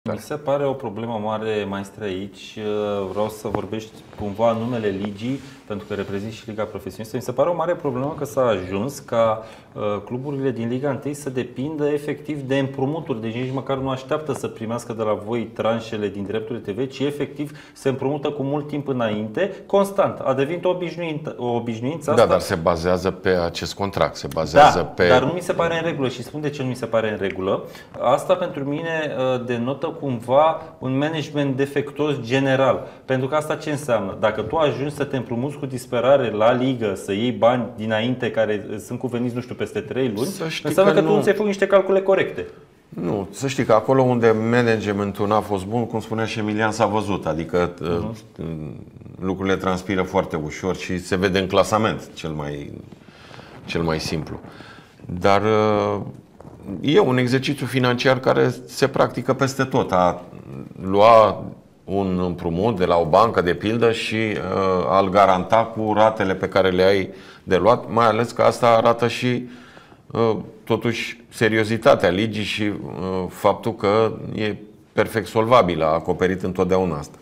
Mi se pare o problemă mare, maestre, aici. Vreau să vorbești cumva în numele ligii, pentru că reprezinți și Liga Profesionistă. Mi se pare o mare problemă că s-a ajuns ca cluburile din Liga 1 să depindă efectiv de împrumuturi. Deci nici măcar nu așteaptă să primească de la voi tranșele din drepturile TV, ci efectiv se împrumută cu mult timp înainte, constant. A devenit o obișnuință asta. Da, dar se bazează pe acest contract. Se bazează pe... dar nu mi se pare în regulă și spun de ce nu mi se pare în regulă. Asta pentru mine denotă cumva un management defectuos general. Pentru că asta ce înseamnă? Dacă tu ajungi să te împrumuți cu disperare la ligă, să iei bani dinainte care sunt cuveniți, nu știu, peste 3 luni, înseamnă că tu nu ți-ai făcut niște calcule corecte. Nu, să știi că acolo unde managementul n-a fost bun, cum spunea și Emilian, s-a văzut. Adică lucrurile transpiră foarte ușor și se vede în clasament, cel mai simplu. Dar e un exercițiu financiar care se practică peste tot. A lua un împrumut de la o bancă, de pildă, și a-l garanta cu ratele pe care le ai de luat, mai ales că asta arată și totuși seriozitatea ligii și faptul că e perfect solvabilă, a acoperit întotdeauna asta.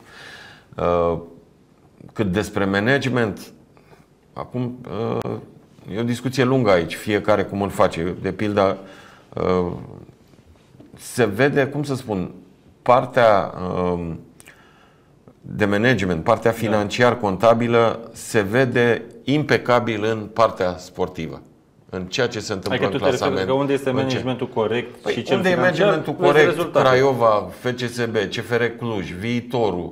Cât despre management, acum e o discuție lungă aici, fiecare cum îl face. De pildă, se vede, cum să spun, partea de management, partea financiar-contabilă se vede impecabil în partea sportivă, în ceea ce se întâmplă în clasament. Că unde este managementul corect și cel unde e managementul corect? Craiova, FCSB, CFR Cluj, Viitorul,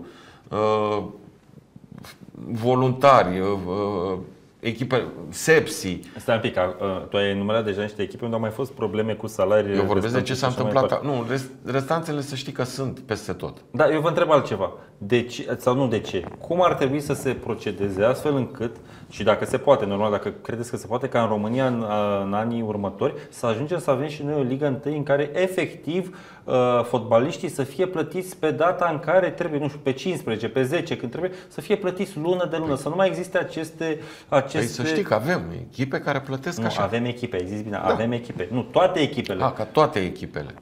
voluntari, echipe, Sepsi. Stai un pic, tu ai enumerat deja niște echipe unde au mai fost probleme cu salarii. Eu vorbesc de ce s-a întâmplat. Nu, restanțele să știi că sunt peste tot. Da, eu vă întreb altceva. De ce, sau nu de ce? Cum ar trebui să se procedeze astfel încât, și dacă se poate, normal, dacă credeți că se poate, ca în România în anii următori să ajungem să avem și noi o Ligă 1 în care efectiv fotbaliștii să fie plătiți pe data în care trebuie, nu știu, pe 15, pe 10, când trebuie, să fie plătiți lună de lună, să nu mai existe aceste... Păi să știi că avem echipe care plătesc așa. Nu, avem echipe, ai zis bine, avem echipe. Nu, toate echipele. Ca toate echipele.